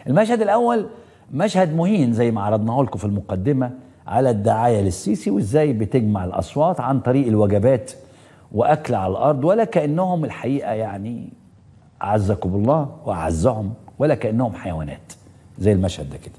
المشهد الأول مشهد مهين زي ما عرضناه لكم في المقدمة على الدعاية للسيسي وإزاي بتجمع الأصوات عن طريق الوجبات وأكل على الأرض، ولا كأنهم الحقيقة يعني أعزكم الله وأعزهم، ولا كأنهم حيوانات زي المشهد ده كده.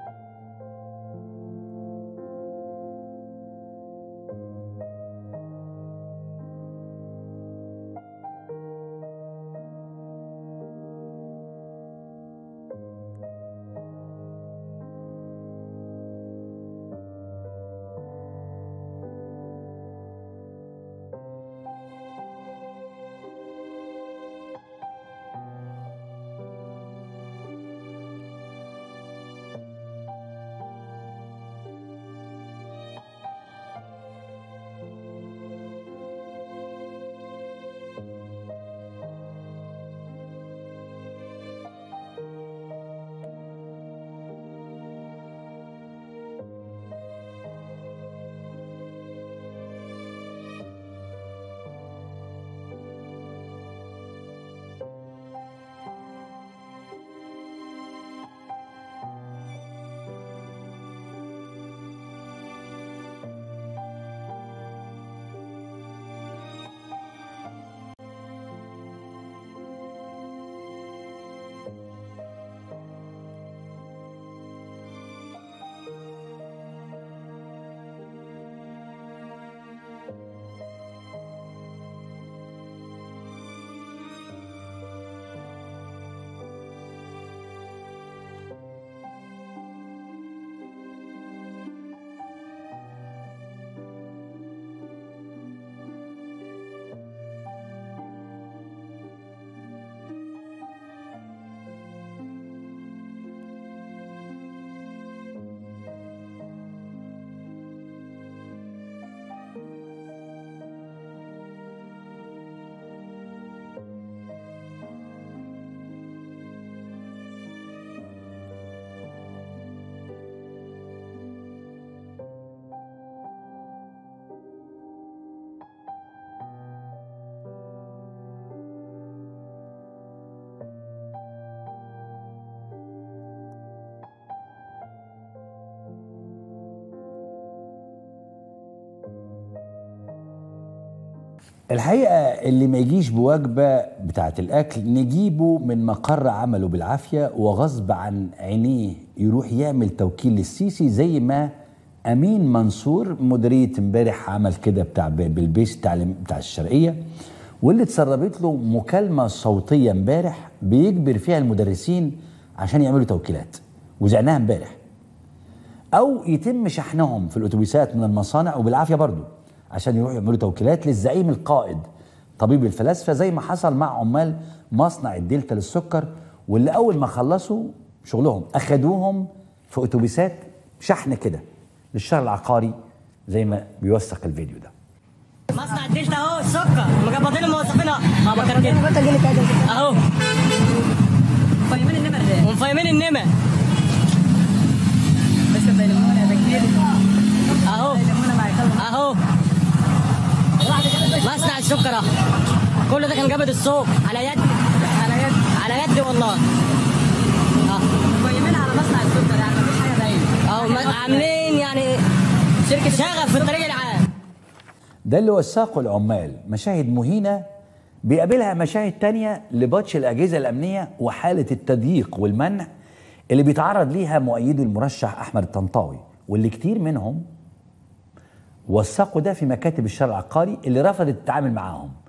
الحقيقة اللي ما يجيش بوجبة بتاعة الأكل نجيبه من مقر عمله بالعافية وغصب عن عينيه يروح يعمل توكيل للسيسي، زي ما أمين منصور مديرية امبارح عمل كده بتاع بالبيس بتاع الشرقية، واللي اتسربت له مكالمة صوتية امبارح بيجبر فيها المدرسين عشان يعملوا توكيلات، وزعناها امبارح. أو يتم شحنهم في الأتوبيسات من المصانع وبالعافية برضو عشان يروحوا يعملوا توكيلات للزعيم القائد طبيب الفلاسفة، زي ما حصل مع عمال مصنع الدلتا للسكر، واللي أول ما خلصوا شغلهم أخدوهم في أتوبيسات شحن كده للشهر العقاري زي ما بيوثق الفيديو ده. مصنع الدلتا اهو السكر مجبطين الموظفين اهو مفيمين النمر ده ومفيمين النمر بس بيلمونا ده كتير اهو اهو مصنع السكر اهو كل ده كان جابت السوق على يدي على يدي والله مفيمين على مصنع السكر، يعني مفيش حاجه باينه اهو عاملين يعني شركه شغف في الطريق العام. ده اللي وثقه العمال، مشاهد مهينة بيقابلها مشاهد تانية لبطش الأجهزة الأمنية وحالة التضييق والمنع اللي بيتعرض ليها مؤيدو المرشح أحمد الطنطاوي، واللي كتير منهم وثقوا ده في مكاتب الشارع العقاري اللي رفضت تتعامل معاهم.